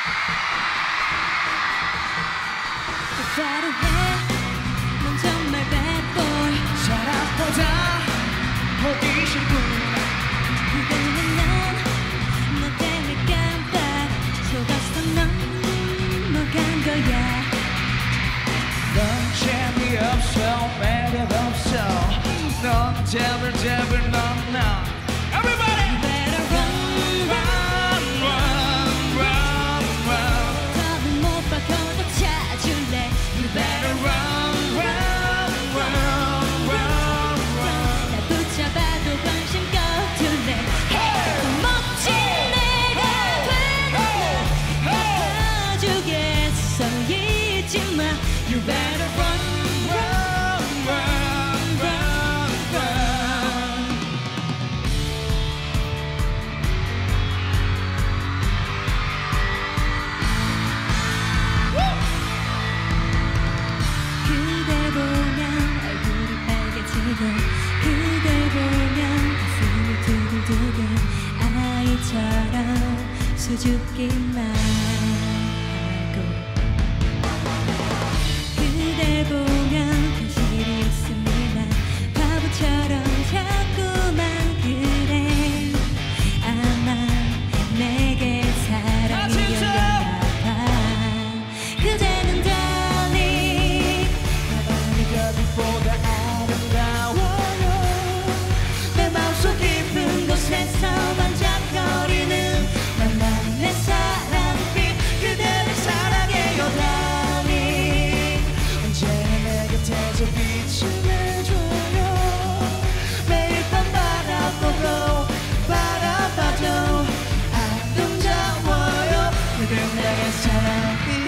똑바로 해넌 정말 bad boy 사랑보다 호기심뿐 그대는 난너 때문에 깜빡 속았어 넌 뭐간 거야 넌 재미없어 매력 없어 넌 devil 넌 Everybody! You better run, run 더는 못 박혀도 찾을래 You better run, 날 붙잡아도 관심 꺼둘래 멋진 내가 되는 봐주겠어 잊지 마 You better run 그댈 보면 얼굴이 빨개지고 그댈 보면 가슴이 두근두근 아이처럼 수줍기만 하고 그댈 보면 현실이 웃음이만 바보처럼 자꾸만 그래 아마 내게 사랑이 열렸나봐 그대는 달리 별빛보다 아름다워요 내 마음속 깊은 곳에서 반짝거리는 나만의 내 사랑빛 그대를 사랑해요 달리 언제나 내 곁에서 빛을 내줘요 매일 밤 바라보고 바라봐도 아름다워요 그대 나의 사랑빛